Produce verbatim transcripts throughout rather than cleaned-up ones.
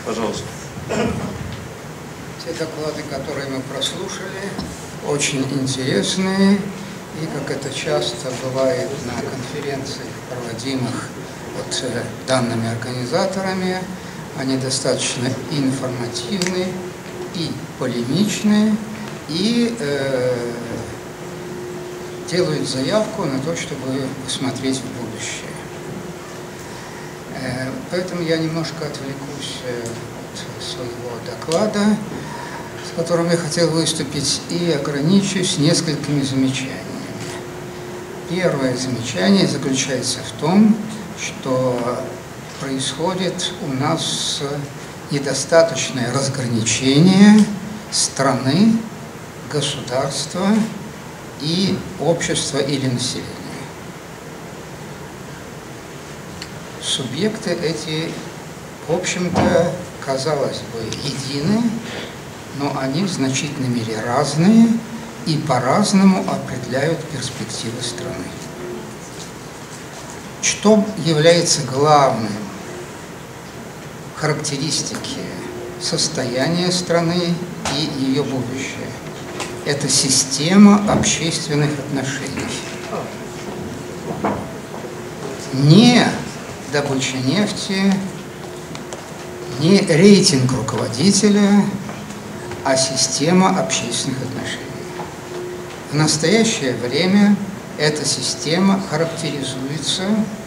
Пожалуйста. Те доклады, которые мы прослушали, очень интересные. И, как это часто бывает на конференциях, проводимых вот данными организаторами, они достаточно информативны и полемичны, и э, делают заявку на то, чтобы смотреть в будущее. Э, поэтому я немножко отвлекусь от своего доклада, с которым я хотел выступить, и ограничусь несколькими замечаниями. Первое замечание заключается в том, что происходит у нас недостаточное разграничение страны, государства и общества или населения. Субъекты эти, в общем-то, казалось бы, едины, но они в значительной мере разные и по-разному определяют перспективы страны. Что является главным характеристики состояния страны и ее будущее? Это система общественных отношений. Не добыча нефти, не рейтинг руководителя, а система общественных отношений. В настоящее время эта система характеризуется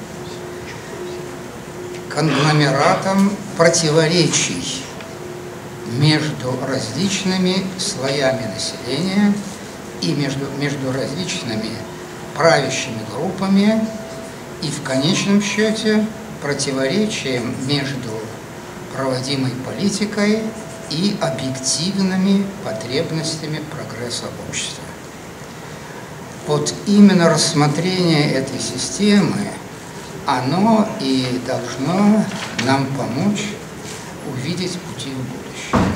конгломератом противоречий между различными слоями населения и между, между различными правящими группами, и в конечном счете противоречием между проводимой политикой и объективными потребностями прогресса общества. Вот именно рассмотрение этой системы, оно и должно нам помочь увидеть пути в будущее.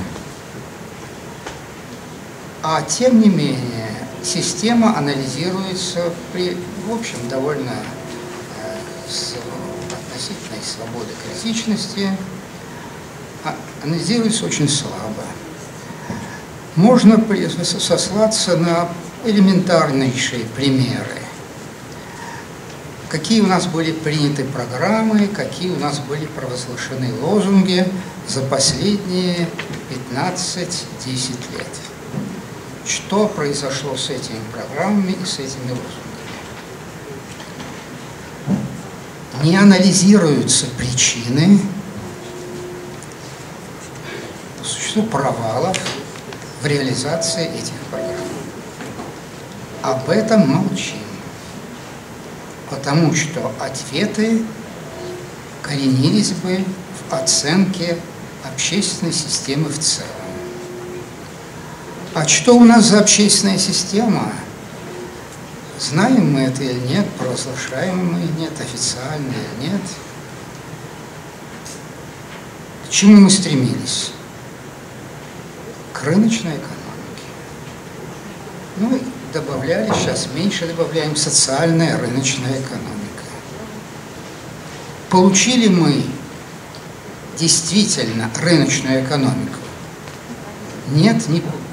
А тем не менее, система анализируется при, в общем, довольно э, с относительной свободы критичности, а, анализируется очень слабо. Можно сослаться на элементарнейшие примеры. Какие у нас были приняты программы, какие у нас были провозглашены лозунги за последние пятнадцать-десять лет. Что произошло с этими программами и с этими лозунгами? Не анализируются причины, существует провалов в реализации этих программ. Об этом молчим, потому что ответы коренились бы в оценке общественной системы в целом. А что у нас за общественная система? Знаем мы это или нет, провозглашаем мы или нет, официально или нет? К чему мы стремились? К рыночной экономике. Ну и добавляли, сейчас меньше добавляем, социальная рыночная экономика. Получили мы действительно рыночную экономику? Нет, не получили.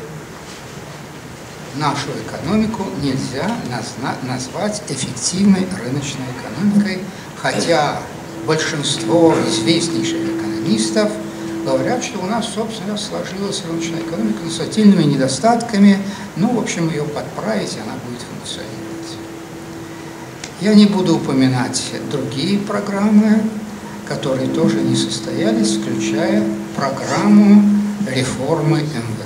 Нашу экономику нельзя назвать эффективной рыночной экономикой, хотя большинство известнейших экономистов говорят, что у нас, собственно, сложилась рыночная экономика с отдельными недостатками, ну, в общем, ее подправить, и она будет функционировать. Я не буду упоминать другие программы, которые тоже не состоялись, включая программу реформы эм вэ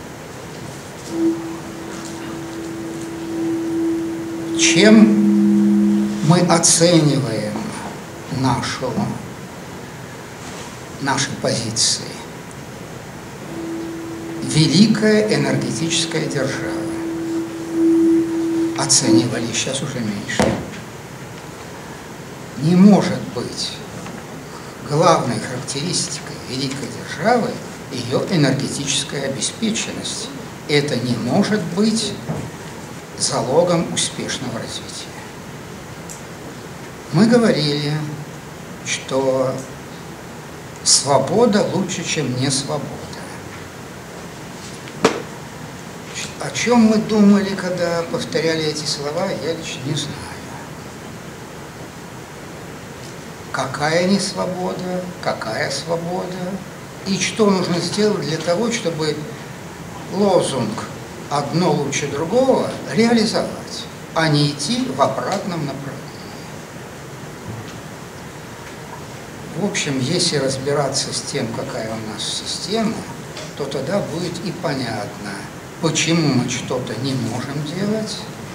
дэ. Чем мы оцениваем нашу нашей позиции? Великая энергетическая держава. Оценивали, сейчас уже меньше. Не может быть главной характеристикой великой державы ее энергетическая обеспеченность. Это не может быть залогом успешного развития. Мы говорили, что свобода лучше, чем не свобода. О чем мы думали, когда повторяли эти слова, я лично не знаю. Какая не свобода, какая свобода, и что нужно сделать для того, чтобы лозунг «одно лучше другого» реализовать, а не идти в обратном направлении. В общем, если разбираться с тем, какая у нас система, то тогда будет и понятно, почему мы что-то не можем делать,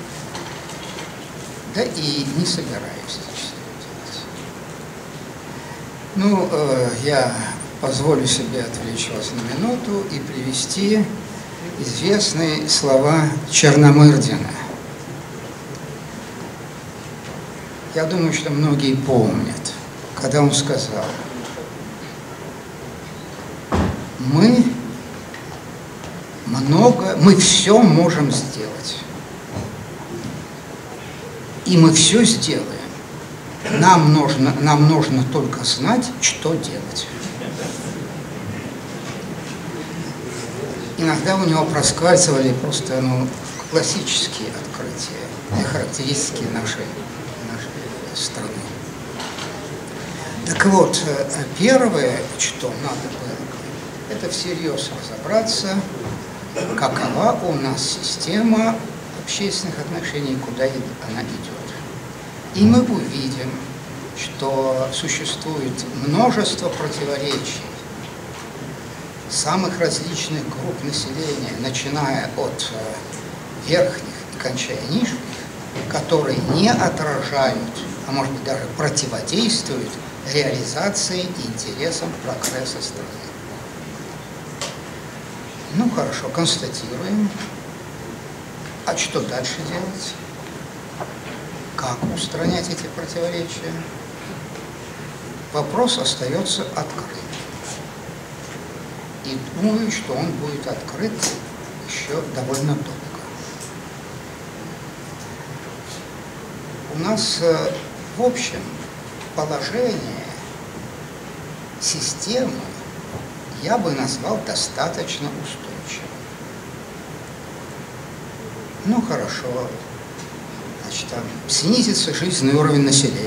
да и не собираемся делать. Ну, э, я позволю себе отвлечь вас на минуту и привести известные слова Черномырдина. Я думаю, что многие помнят, когда он сказал: мы много, мы все можем сделать, и мы все сделаем. Нам нужно, нам нужно только знать, что делать. Иногда у него проскальзывали просто ну, классические открытия и характеристики нашей, нашей страны. Так вот, первое, что надо было, это всерьез разобраться, какова у нас система общественных отношений, куда она идет. И мы увидим, что существует множество противоречий самых различных групп населения, начиная от верхних и кончая нижних, которые не отражают, а может быть даже противодействуют реализации интересам прогресса страны. Ну хорошо, констатируем. А что дальше делать? Как устранять эти противоречия? Вопрос остается открытым. И думаю, что он будет открыт еще довольно долго. У нас, в общем, положение системы я бы назвал достаточно устойчивым. Ну хорошо, значит, там снизится жизненный уровень населения.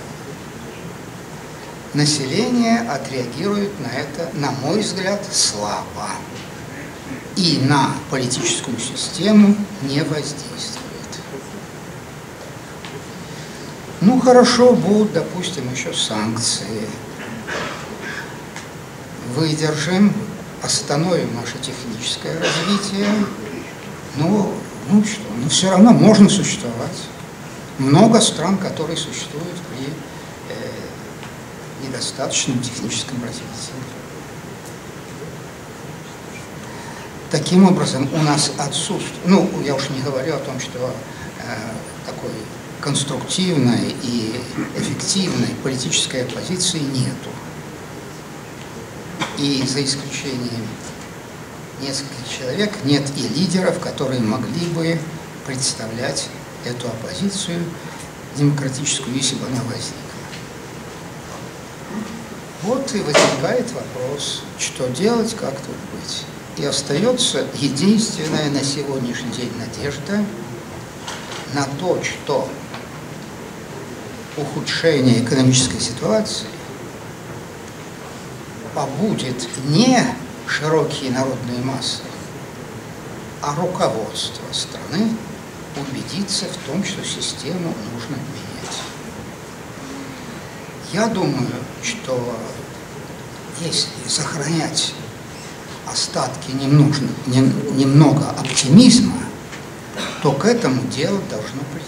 Население отреагирует на это, на мой взгляд, слабо. И на политическую систему не воздействует. Ну хорошо, будут, допустим, еще санкции. Выдержим, остановим наше техническое развитие. Ну, ну что, ну все равно можно существовать. Много стран, которые существуют при э, недостаточном техническом развитии. Таким образом, у нас отсутствует, ну, я уж не говорю о том, что э, такой конструктивной и эффективной политической оппозиции нету. И за исключением нескольких человек нет и лидеров, которые могли бы представлять эту оппозицию демократическую, если бы она возникла. Вот и возникает вопрос, что делать, как тут быть. И остается единственная на сегодняшний день надежда на то, что ухудшение экономической ситуации побудет не широкие народные массы, а руководство страны убедиться в том, что систему нужно менять. Я думаю, что если сохранять остатки немножно, не, немного оптимизма, то к этому делу должно прийти.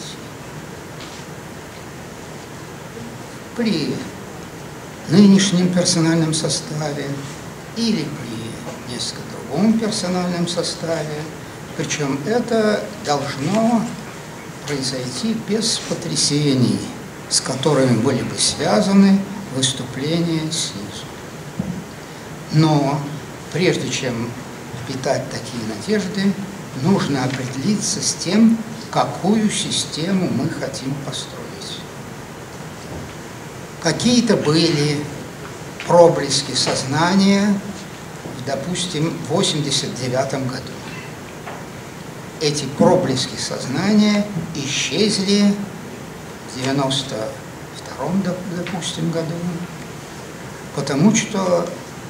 При нынешнем персональном составе или при несколько другом персональном составе. Причем это должно произойти без потрясений, с которыми были бы связаны выступления снизу. Но прежде чем питать такие надежды, нужно определиться с тем, какую систему мы хотим построить. Какие-то были проблески сознания, допустим, в восемьдесят девятом году. Эти проблески сознания исчезли в девяносто втором, допустим, году, потому что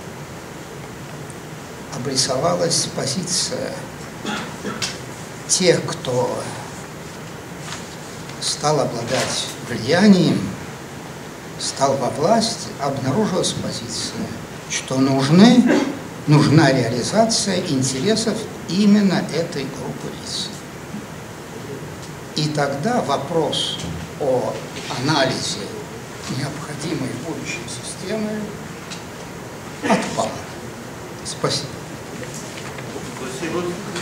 обрисовалась позиция тех, кто стал обладать влиянием, стал во власти, обнаружилась позиция, что нужны, нужна реализация интересов именно этой группы лиц. И тогда вопрос о анализе необходимой будущей системы отпал. Спасибо. Спасибо.